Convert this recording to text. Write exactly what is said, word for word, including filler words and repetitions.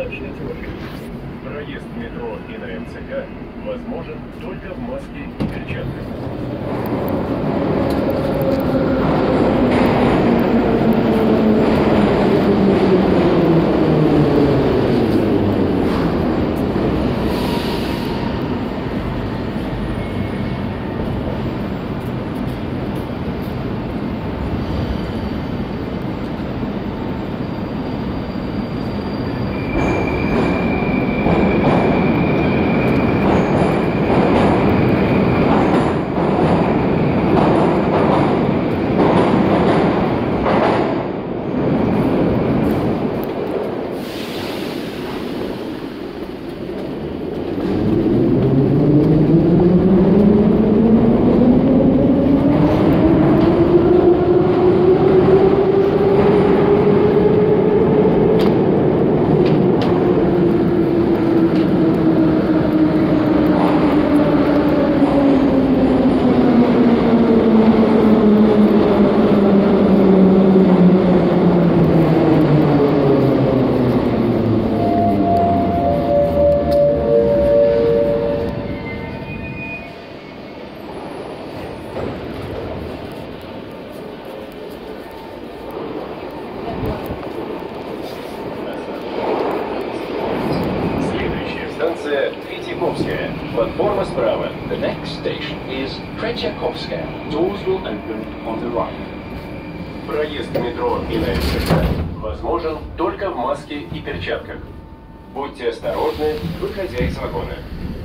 Начните ваши. Проезд в метро и на МЦК возможен только в маске и перчатках. Станция Третьяковская. Платформа справа. The next station is Tretyakovskaya. Doors will open on the right. Проезд в метро и на МЦК возможен только в маске и перчатках. Будьте осторожны, выходя из вагона.